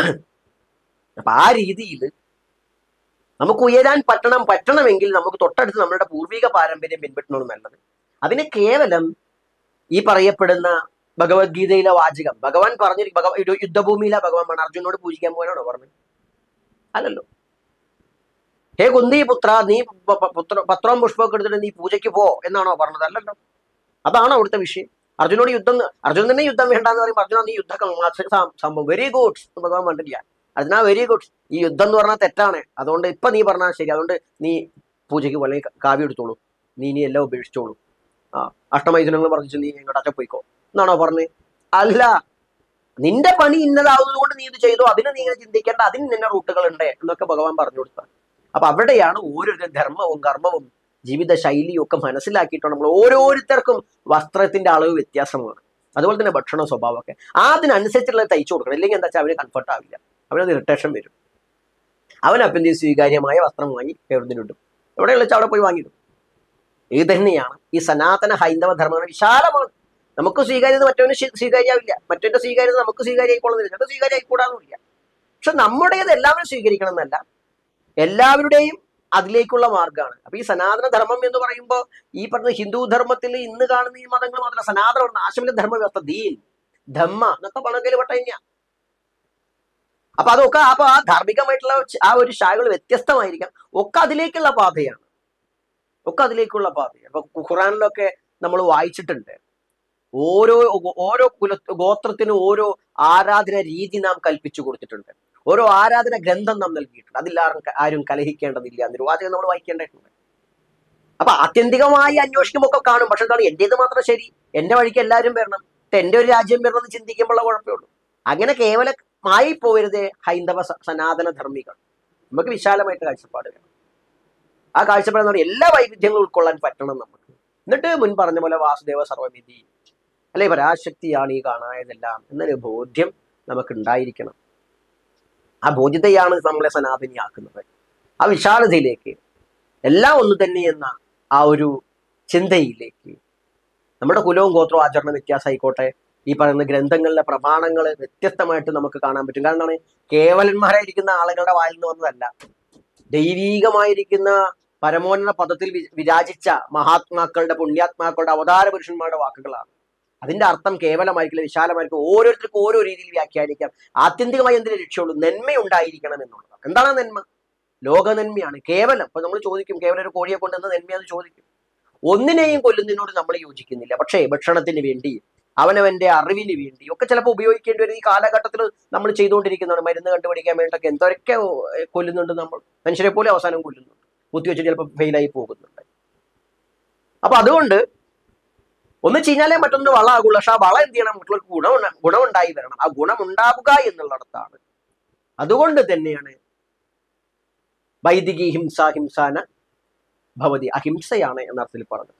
അപ്പൊ ആ രീതിയിൽ നമുക്ക് ഉയരാൻ പറ്റണമെങ്കിൽ നമുക്ക് തൊട്ടടുത്ത് നമ്മളുടെ പൂർവിക പാരമ്പര്യം പിൻപറ്റണം നല്ലത്. അതിന് കേവലം ഈ പറയപ്പെടുന്ന ഭഗവത്ഗീതയിലെ വാചകം ഭഗവാൻ യുദ്ധഭൂമിയിലെ ഭഗവാൻ പറഞ്ഞു അർജുനോട് പൂജിക്കാൻ പോകാനാണോ പറഞ്ഞത്? അല്ലല്ലോ. ഹേ കുന്തി പുത്ര, നീ പത്രവും പുഷ്പമൊക്കെ എടുത്തിട്ട് നീ പൂജയ്ക്ക് പോ എന്നാണോ പറഞ്ഞത്? അല്ലല്ലോ. അതാണ് അവിടുത്തെ വിഷയം. അർജുനൻ തന്നെ യുദ്ധം വേണ്ടെന്ന് പറയുമ്പോൾ അർജുന നീ സംഭവം വെരി ഗുഡ് ഭഗവാൻ പറഞ്ഞില്ല. അർജുന വെരി ഗുഡ്, ഈ യുദ്ധം എന്ന് പറഞ്ഞാൽ തെറ്റാണ്, അതുകൊണ്ട് ഇപ്പൊ നീ പറഞ്ഞാൽ ശരി, അതുകൊണ്ട് നീ പൂജയ്ക്ക് പോലെ കാവ്യം എടുത്തോളൂ, നീ ഇനി എല്ലാം ഉപേക്ഷിച്ചോളൂ, അഷ്ടമൈഥുനങ്ങൾ പറഞ്ഞു നീ ഇങ്ങോട്ടൊക്കെ പോയിക്കോ എന്നാണോ പറഞ്ഞത്? അല്ല, നിന്റെ പണി ഇന്നതാവുന്നത് കൊണ്ട് നീ ഇത് ചെയ്തോ, അതിന് നീ ഇങ്ങനെ ചിന്തിക്കേണ്ട, അതിന് നിന്നെ റൂട്ടുകളുണ്ട് എന്നൊക്കെ ഭഗവാൻ പറഞ്ഞു കൊടുത്താണ്. അപ്പൊ അവിടെയാണ് ഓരോരുത്തരും ധർമ്മവും കർമ്മവും ജീവിത ശൈലിയും ഒക്കെ മനസ്സിലാക്കിയിട്ടാണ് നമ്മൾ ഓരോരുത്തർക്കും വസ്ത്രത്തിന്റെ അളവ് വ്യത്യാസമാണ്, അതുപോലെ തന്നെ ഭക്ഷണ സ്വഭാവമൊക്കെ അതിനനുസരിച്ചുള്ള തയ്ച്ചു കൊടുക്കണം. ഇല്ലെങ്കിൽ എന്താ വെച്ചാൽ അവന് കംഫർട്ട് ആവില്ല, അവനത് ഇറിറ്റേഷൻ വരും. അവനപ്പം എന്ത് സ്വീകാര്യമായ വസ്ത്രം വാങ്ങി എവിടുന്നിട്ടും എവിടെയുള്ള വെച്ചാൽ അവിടെ പോയി വാങ്ങിയിടും. ഇത് തന്നെയാണ് ഈ സനാതന ഹൈന്ദവ ധർമ്മം. വിശാലമാണ്, നമുക്ക് സ്വീകാര്യത മറ്റവന് സ്വീകാര്യാവില്ല, മറ്റവന്റെ സ്വീകാര്യത നമുക്ക് സ്വീകാര്യമായിക്കൊള്ളുന്നില്ല, ചിലപ്പോൾ സ്വീകാര്യമായിക്കൂടാന്നില്ല. പക്ഷെ നമ്മുടേത് എല്ലാവരും സ്വീകരിക്കണം എന്നല്ല, എല്ലാവരുടെയും അതിലേക്കുള്ള മാർഗമാണ്. അപ്പൊ ഈ സനാതന ധർമ്മം എന്ന് പറയുമ്പോൾ ഈ പറഞ്ഞ ഹിന്ദു ധർമ്മത്തിൽ ഇന്ന് കാണുന്ന ഈ മതങ്ങൾ മാത്രമല്ല, സനാതന ആശമിലെ ധർമ്മ വ്യവസ്ഥ, ദീൻ ധമ്മ എന്നൊക്കെ പണക്കയിൽ പെട്ട തന്നെയാണ്. അപ്പൊ അതൊക്കെ അപ്പൊ ആ ധാർമ്മികമായിട്ടുള്ള ആ ഒരു ശാഖകൾ വ്യത്യസ്തമായിരിക്കാം, ഒക്കെ അതിലേക്കുള്ള പാതയാണ്, ഒക്കെ അതിലേക്കുള്ള പാതയാണ്. അപ്പൊ ഖുറാനിലൊക്കെ നമ്മൾ വായിച്ചിട്ടുണ്ട്, ഓരോ ഗോത്രത്തിനും ഓരോ ആരാധന രീതി നാം കൽപ്പിച്ചു കൊടുത്തിട്ടുണ്ട്, ഓരോ ആരാധന ഗ്രന്ഥം നാം നൽകിയിട്ടുണ്ട്, ആരും കലഹിക്കേണ്ടതില്ല എന്നൊരു വാചകം നമ്മൾ വായിക്കേണ്ടതായിട്ടുണ്ട്. അപ്പൊ ആത്യന്തികമായി അന്വേഷിക്കുമ്പോൾ ഒക്കെ കാണും, പക്ഷെ എന്താണ് എന്റേത് മാത്രം ശരി, എന്റെ വഴിക്ക് എല്ലാവരും വരണം, എന്റെ ഒരു രാജ്യം വരണം എന്ന് ചിന്തിക്കുമ്പോഴുള്ള കുഴപ്പമേ ഉള്ളൂ. അങ്ങനെ കേവലമായി പോകരുതേ ഹൈന്ദവ സനാതന ധർമ്മികൾ. നമുക്ക് വിശാലമായിട്ട് കാഴ്ചപ്പാട് വേണം. ആ കാഴ്ചപ്പാട് എന്ന് പറഞ്ഞാൽ എല്ലാ വൈവിധ്യങ്ങളും ഉൾക്കൊള്ളാൻ പറ്റണം നമുക്ക്. എന്നിട്ട് മുൻ പറഞ്ഞ പോലെ വാസുദേവ സർവ്വവിധി, അല്ലെ പരാശക്തിയാണ് ഈ കാണായതെല്ലാം എന്നൊരു ബോധ്യം നമുക്ക് ഉണ്ടായിരിക്കണം. ആ ബോധ്യതയാണ് നമ്മളെ സനാതനിയാക്കുന്നത്. ആ വിശാലതയിലേക്ക്, എല്ലാം ഒന്ന് തന്നെ എന്ന ആ ഒരു ചിന്തയിലേക്ക്, നമ്മുടെ കുലവും ഗോത്രവും ആചരണ വ്യത്യാസമായിക്കോട്ടെ, ഈ പറയുന്ന ഗ്രന്ഥങ്ങളിലെ പ്രമാണങ്ങൾ വ്യത്യസ്തമായിട്ട് നമുക്ക് കാണാൻ പറ്റും. കാരണം കേവലന്മാരായിരിക്കുന്ന ആളുകളുടെ വായിൽ നിന്ന് വന്നതല്ല, ദൈവീകമായിരിക്കുന്ന പരമോന്നത പദത്തിൽ വിരാജിച്ച മഹാത്മാക്കളുടെ പുണ്യാത്മാക്കളുടെ അവതാര പുരുഷന്മാരുടെ വാക്കുകളാണ്. അതിന്റെ അർത്ഥം കേവലമായിരിക്കില്ല, വിശാലമായിരിക്കും, ഓരോരുത്തർക്കും ഓരോ രീതിയിൽ വ്യാഖ്യാനിക്കാം. ആത്യന്തികമായി എന്തിനു ലക്ഷ്യമുള്ളൂ? നന്മയുണ്ടായിരിക്കണം എന്നുള്ളതാണ്. എന്താണ് നന്മ? ലോക നന്മയാണ് കേവലം. അപ്പൊ നമ്മൾ ചോദിക്കും, കേവലം ഒരു കോഴിയെ കൊണ്ടുവന്ന് നന്മയാന്ന് ചോദിക്കും. ഒന്നിനെയും കൊല്ലുന്നതിനോട് നമ്മൾ യോജിക്കുന്നില്ല, പക്ഷേ ഭക്ഷണത്തിന് വേണ്ടി, അവനവന്റെ അറിവിന് വേണ്ടി ഒക്കെ ചിലപ്പോൾ ഉപയോഗിക്കേണ്ടി വരും. ഈ കാലഘട്ടത്തിൽ നമ്മൾ ചെയ്തുകൊണ്ടിരിക്കുന്നതാണ്, മരുന്ന് കണ്ടുപിടിക്കാൻ വേണ്ടിയിട്ടൊക്കെ എന്തൊക്കെ കൊല്ലുന്നുണ്ട് നമ്മൾ, മനുഷ്യരെ പോലെ അവസാനം കൊല്ലുന്നുണ്ട്, കുത്തിവെച്ച് ചിലപ്പോൾ ഫെയിലായി പോകുന്നുണ്ട്. അപ്പൊ അതുകൊണ്ട് ഒന്ന് ചീഞ്ഞാലേ മറ്റൊന്ന് വളമാകുള്ളൂ. പക്ഷെ ആ വളം എന്ത് ചെയ്യണം? മറ്റുള്ളവർക്ക് ഗുണമുണ്ടായി വരണം. ആ ഗുണമുണ്ടാവുക എന്നുള്ളിടത്താണ്. അതുകൊണ്ട് തന്നെയാണ് വൈദികി ഹിംസാന ഭവതി, അഹിംസയാണ് എന്ന അർത്ഥത്തിൽ പറഞ്ഞത്.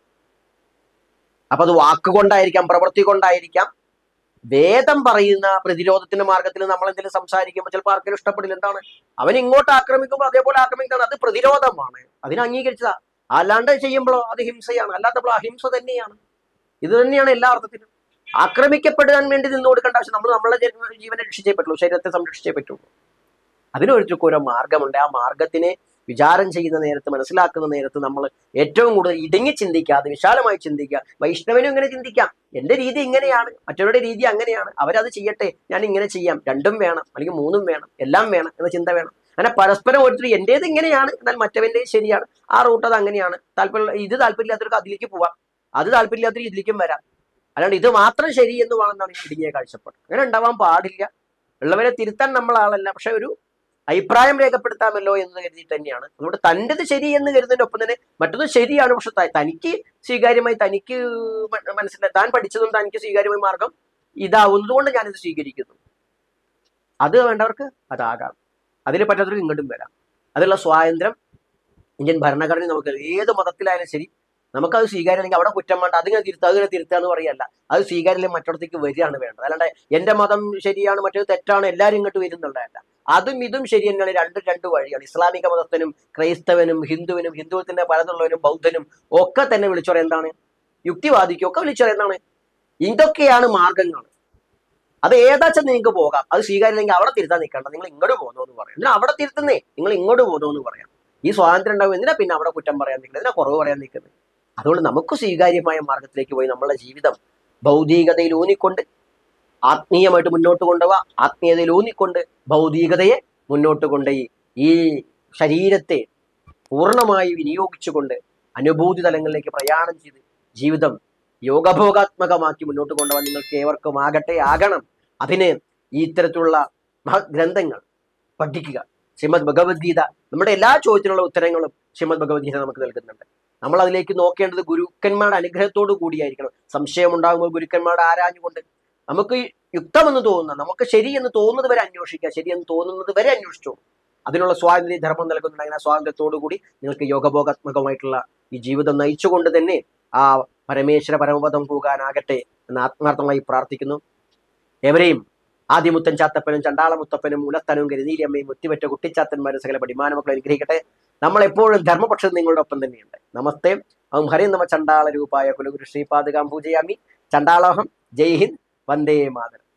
അപ്പൊ അത് വാക്കുകൊണ്ടായിരിക്കാം, പ്രവൃത്തി കൊണ്ടായിരിക്കാം. വേദം പറയുന്ന പ്രതിരോധത്തിന്റെ മാർഗത്തിൽ നമ്മൾ എന്തെങ്കിലും സംസാരിക്കുമ്പോൾ ചിലപ്പോൾ ആർക്കും ഇഷ്ടപ്പെടില്ല. എന്താണ്? അവൻ ഇങ്ങോട്ട് ആക്രമിക്കുമ്പോൾ അതേപോലെ ആക്രമിക്കണം, അത് പ്രതിരോധമാണ്, അതിനെ അംഗീകരിച്ചതാ. അല്ലാണ്ട് ചെയ്യുമ്പോഴോ അത് ഹിംസയാണ്, അല്ലാത്തപ്പോഴോ അഹിംസ തന്നെയാണ്. ഇത് തന്നെയാണ് എല്ലാ അർത്ഥത്തിലും. ആക്രമിക്കപ്പെടാൻ വേണ്ടി നിന്ന് കൊടുക്കേണ്ട ആവശ്യം, നമ്മൾ നമ്മളെ ജീവനെ രക്ഷിച്ചേ പറ്റുള്ളൂ, ശരീരത്തെ സംരക്ഷിച്ചേ പറ്റുള്ളൂ. അതിനൊരുക്കും ഓരോ മാർഗമുണ്ട്. ആ മാർഗത്തിനെ വിചാരം ചെയ്യുന്ന നേരത്ത്, മനസ്സിലാക്കുന്ന നേരത്ത് നമ്മൾ ഏറ്റവും കൂടുതൽ ഇടുങ്ങി ചിന്തിക്കാതെ വിശാലമായി ചിന്തിക്കുക. വൈഷ്ണവനും ഇങ്ങനെ ചിന്തിക്കാം, എന്റെ രീതി ഇങ്ങനെയാണ്, മറ്റവരുടെ രീതി അങ്ങനെയാണ്, അവരത് ചെയ്യട്ടെ, ഞാൻ ഇങ്ങനെ ചെയ്യാം, രണ്ടും വേണം അല്ലെങ്കിൽ മൂന്നും വേണം, എല്ലാം വേണം എന്ന ചിന്ത വേണം. അങ്ങനെ പരസ്പരം ഓരോരുത്തർ എന്റേത് ഇങ്ങനെയാണ് എന്നാൽ മറ്റവന്റെ ശരിയാണ്, ആ റൂട്ട് അത് അങ്ങനെയാണ്, ഇത് താല്പര്യമില്ലാത്തവർക്ക് അതിലേക്ക് പോവാം, അത് താല്പര്യമില്ലാത്തവർക്ക് ഇതിലേക്കും വരാം. അല്ലാണ്ട് ഇത് മാത്രം ശരി എന്ന് വേണമെന്നാണ് ഇടുങ്ങിയ കാഴ്ചപ്പാട്. അങ്ങനെ ഉണ്ടാവാൻ പാടില്ല. ഉള്ളവരെ തിരുത്താൻ നമ്മൾ ആളല്ല, പക്ഷെ ഒരു അഭിപ്രായം രേഖപ്പെടുത്താമല്ലോ എന്ന് കരുതിയിട്ട് തന്നെയാണ്. അതുകൊണ്ട് തൻ്റെത് ശരി എന്ന് കരുതുന്നതിനൊപ്പം തന്നെ മറ്റൊന്ന് ശരിയാണ്, പക്ഷെ തനിക്ക് സ്വീകാര്യമായി, തനിക്ക് മനസ്സിലായി, താൻ പഠിച്ചതും തനിക്ക് സ്വീകാര്യമായ മാർഗം ഇതാവുന്നതുകൊണ്ട് ഞാനിത് സ്വീകരിക്കുന്നു. അത് വേണ്ടവർക്ക് അതാകാം, അതിൽ പറ്റാത്തവർക്ക് ഇങ്ങോട്ടും വരാം. അതിലുള്ള സ്വാതന്ത്ര്യം ഇന്ത്യൻ ഭരണഘടന നമുക്ക്, ഏത് മതത്തിലായാലും ശരി, നമുക്കത് സ്വീകാര്യം അല്ലെങ്കിൽ അവിടെ കുറ്റം വേണ്ട, അതിങ്ങനെ തിരുത്തുക എന്ന് പറയല്ല, അത് സ്വീകാര്യം മറ്റിടത്തേക്ക് വരികയാണ് വേണ്ടത്. അല്ലാണ്ട് എന്റെ മതം ശരിയാണ് മറ്റേത് തെറ്റാണ് എല്ലാവരും ഇങ്ങോട്ട് വരുന്നുള്ളതല്ല. അതും ഇതും ശരി തന്നെയാണ്, രണ്ട് വഴിയാണ്. ഇസ്ലാമിക മതത്തിനും ക്രൈസ്തവനും ഹിന്ദുവിനും, ഹിന്ദുവിന്റെ പലതുള്ളവനും ബൗദ്ധനും ഒക്കെ തന്നെ വിളിച്ചു പറയാം എന്താണ്, യുക്തിവാദിക്കും ഒക്കെ വിളിച്ചു പറയാം എന്താണ്, ഇതൊക്കെയാണ് മാർഗങ്ങൾ. അത് ഏതാച്ചാൽ നിങ്ങൾക്ക് പോകാം, അത് സ്വീകാര്യമില്ലെങ്കിൽ അവിടെ തിരുത്താൻ നിൽക്കണ്ട, നിങ്ങൾ ഇങ്ങോട്ട് പോകുന്നു എന്ന് പറയാം. എന്നാൽ അവിടെ തിരുത്തുന്നേ, നിങ്ങൾ ഇങ്ങോട്ട് പോകുന്നു എന്ന് പറയാം. ഈ സ്വാതന്ത്ര്യം ഉണ്ടാവും, എന്തിനാ പിന്നെ അവിടെ കുറ്റം പറയാൻ നിൽക്കുന്നത്, എന്തിനാ കുറവ് പറയാൻ നിൽക്കുന്നത്? അതുകൊണ്ട് നമുക്ക് സ്വീകാര്യമായ മാർഗത്തിലേക്ക് പോയി നമ്മളുടെ ജീവിതം ഭൗതികതയിൽ ഊന്നിക്കൊണ്ട് ആത്മീയമായിട്ട് മുന്നോട്ട് കൊണ്ടുപോവുക, ആത്മീയതയിൽ ഊന്നിക്കൊണ്ട് ഭൗതികതയെ മുന്നോട്ട് കൊണ്ടുപോയി ഈ ശരീരത്തെ പൂർണ്ണമായി വിനിയോഗിച്ചുകൊണ്ട് അനുഭൂതി തലങ്ങളിലേക്ക് പ്രയാണം ചെയ്ത് ജീവിതം യോഗഭോഗാത്മകമാക്കി മുന്നോട്ട് കൊണ്ടുപോകാൻ നിങ്ങൾക്ക് ഏവർക്കും ആകണം. അതിന് ഈ ഇത്തരത്തിലുള്ള ഗ്രന്ഥങ്ങൾ പഠിക്കുക. ശ്രീമദ് ഭഗവത്ഗീത, നമ്മുടെ എല്ലാ ചോദ്യത്തിനുള്ള ഉത്തരങ്ങളും ശ്രീമദ് ഭഗവത്ഗീത നമുക്ക് നൽകുന്നുണ്ട്. നമ്മൾ അതിലേക്ക് നോക്കേണ്ടത് ഗുരുക്കന്മാരുടെ അനുഗ്രഹത്തോടു കൂടിയായിരിക്കണം. സംശയം ഉണ്ടാകുമ്പോൾ ഗുരുക്കന്മാരുടെ ആരാഞ്ഞുകൊണ്ട് നമുക്ക് യുക്തമെന്ന് തോന്നുന്ന, നമുക്ക് ശരിയെന്ന് തോന്നുന്നത് വരെ അന്വേഷിക്കുക, ശരിയെന്ന് തോന്നുന്നത് വരെ അന്വേഷിച്ചോളൂ. അതിനുള്ള സ്വാതന്ത്ര്യ ധർമ്മം നൽകുന്നുണ്ട്. ആ സ്വാതന്ത്ര്യത്തോടു കൂടി നിങ്ങൾക്ക് യോഗഭോഗാത്മകമായിട്ടുള്ള ഈ ജീവിതം നയിച്ചുകൊണ്ട് തന്നെ ആ പരമേശ്വര പരമപദം പോകാനാകട്ടെ എന്ന് ആത്മാർത്ഥമായി പ്രാർത്ഥിക്കുന്നു. എവരെയും ആദ്യമുത്തൻ ചാത്തപ്പനും ചണ്ടാളമുത്തപ്പനും ഉലത്തനും കരുനീരിയമ്മയും ഒത്തിവറ്റ കുട്ടിച്ചാത്തന്മാരും സകല പടിമാനമക്കളെ അനുഗ്രഹിക്കട്ടെ. നമ്മളെപ്പോഴും ധർമ്മപക്ഷം നിങ്ങളുടെ ഒപ്പം തന്നെയുണ്ട്. നമസ്തേ. ഓം ഹരി നമ ചണ്ടാള രൂപായ കുലഗുരു ശ്രീപാദകാം പൂജയാമി. ചണ്ടാളോഹം. ജയ് ഹിന്ദ്. വന്ദേ മാതരം.